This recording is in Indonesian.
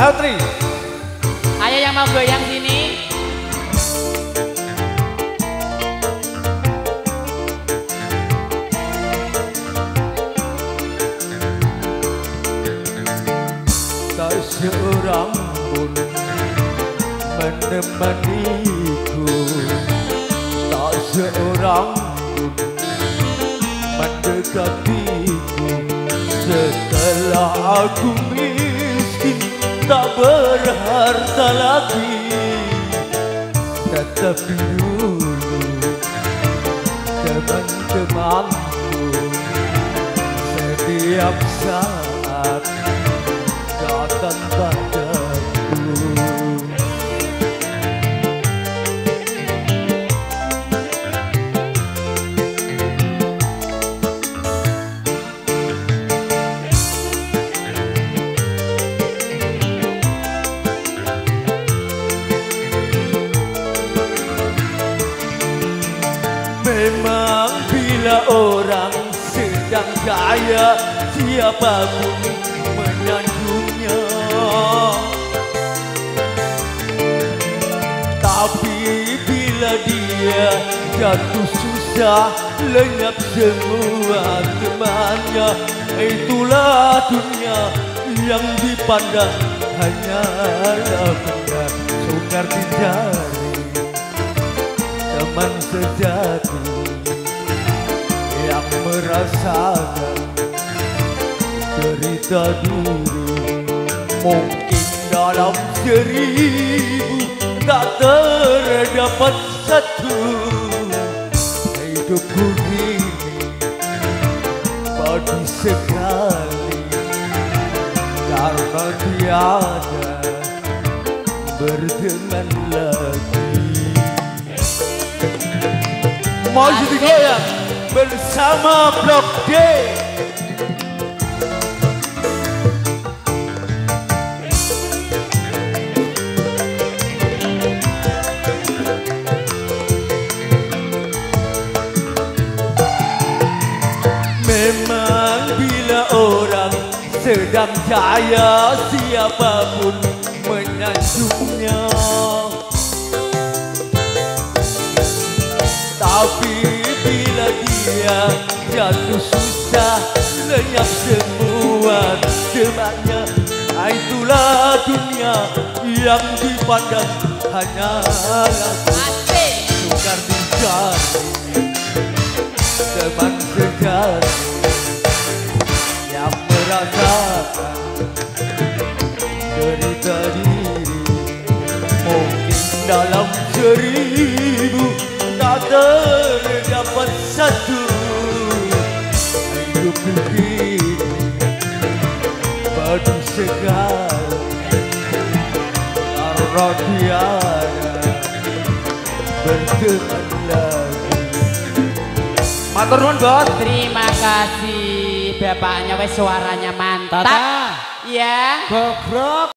Autri. Ayo yang mau goyang sini. Tak seorang pun menemaniku, tak seorang pun mendekatiku. Setelah aku miskin, tak berharta lagi, tetapi dulu teman-temanku setiap saat datang padaku. Memang bila orang sedang kaya, siapapun menyanjungnya. Tapi bila dia jatuh susah, lenyap semua temannya. Itulah dunia yang dipandang hanyalah benda sukar dicari. Teman sejati yang merasakan cerita diri, mungkin dalam 1000 tak terdapat satu. Hidupku ini padu sekali karena tiada berteman lagi. Maju digoyang bersama Blok D. Memang bila orang sedang kaya, siapapun menyanjungnya. Tapi bila dia jatuh susah, lenyap semua temannya. Itulah dunia yang dipandang hanyalah sukar dicari. Teman sejati yang merasakan cerita diri, mungkin dalam 1000 tak terdapat satu. Hidupku kini padu sekali karena tiada berteman lagi. Matur nuwun, Bos. Terima kasih. Bapaknya wes suaranya mantap. Iya. Bobrok.